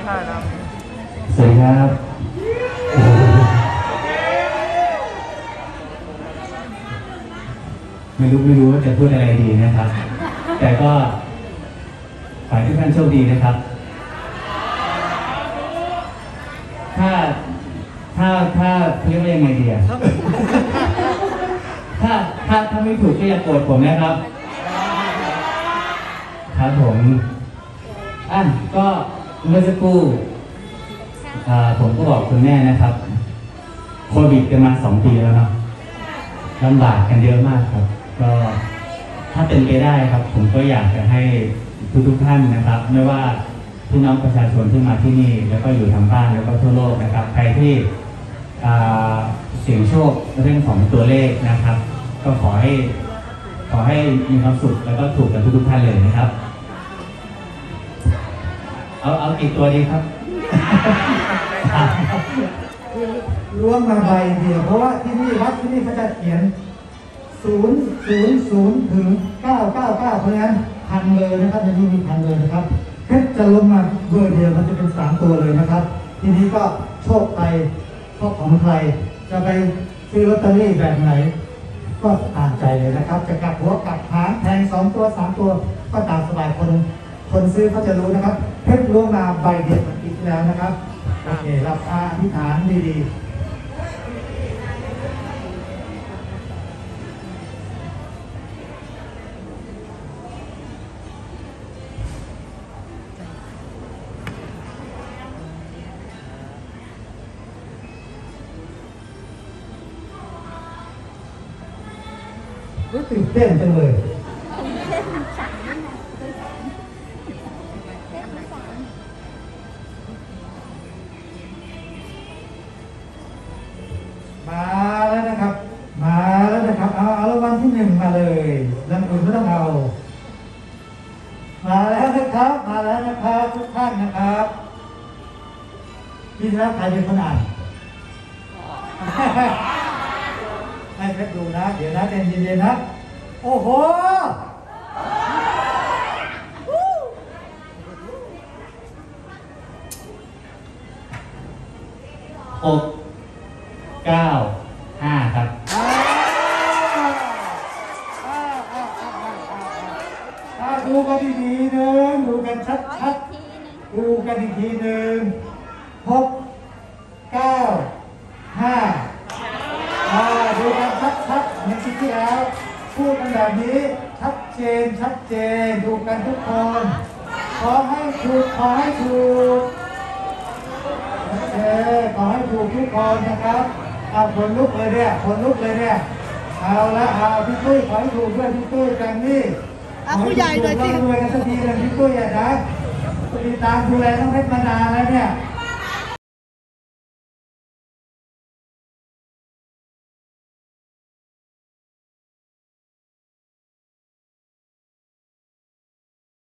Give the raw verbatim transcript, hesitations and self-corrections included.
ถ่ายนะสวัสดีครับไม่รู้ไม่รู้ว่าจะพูดอะไรดีนะครับแต่ก็ขอให้ทุกท่านโชคดีนะครับถ้าถ้าถ้าเรียกว่ายังไงดีอะถ้าถ้าถ้าไม่ถูกก็อย่าโกรธผมนะครับครับผมอ่ะก็เมื่อสักครู่ผมก็บอกคุณแม่นะครับโควิดกันมาสองปีแล้วเนาะลำบากกันเยอะมากครับก็ถ้าเป็นไปได้ครับผมก็อยากจะให้ทุกทุกท่านนะครับไม่ว่าพี่น้องประชาชนที่มาที่นี่แล้วก็อยู่ทางบ้านแล้วก็ทั่วโลกนะครับใครที่เสี่ยงโชคเรื่องของตัวเลขนะครับก็ขอให้ขอให้มีความสุขแล้วก็ถูกกันทุกทุกท่านเลยนะครับเอาเอากี่ตัวดีครับล้วงมาใบเดียวเพราะว่าที่นี่วัดที่นี่เขาจะเขียนศูนย์ศูนย์ศูนย์ถึงเก้าเก้าเก้าเพราะฉะนั้นพันเลยนะครับในที่นี้พันเลยนะครับเพชรจะลงมาเบอร์เดียวมันจะเป็นสามตัวเลยนะครับทีนี้ก็โชคใครโชคของใครจะไปซื้อลอตเตอรี่แบบไหนก็ตามใจเลยนะครับจะกลับหัวกลับหางแทงสองตัวสามตัวก็ตามสบายคนคนซื้อเขาจะรู้นะครับเพชรล้วงมาใบเดียวมันอีกแล้วนะครับโอเครับอธิษฐานดีๆตื่นเต้นจังเลยมาแล้วนะครับมาแล้วนะครับเอาเอารางวัลที่หนึ่งมาเลยรางวัลไม่ต้องเอามาแล้วนะครับมาแล้วนะครับทุกท่านนะครับพี่แล้วใครเป็นคนอ่านให้เพชรดูนะเดี๋ยวนะเย็นๆนะโอ้โหหกเก้าห้าครับดูกันอีกทีหนึ่งดูกันชัดๆดูกันอีกทีหนึ่งหกเก้าห้าดูกันชัดๆเหมือนที่แล้วพูดกันแบบนี้ชัดเจนชัดเจนดูกันทุกคนขอให้ถูกขอให้ถูกโอเคขอให้ถูกทุกคนนะครับเอาคนลุกเลยเนี่ยคนลุกเลยเนี่ยเอาละเอาพี่ตุ้ยขอให้ถูกด้วยพี่ตุ้ยกันนี่ผู้ใหญ่เลยจริงรวยกันสักทีเลยพี่ตุ้ยอ่ะนะติดตามดูแลน้องเพชรมานานแล้วเนี่ย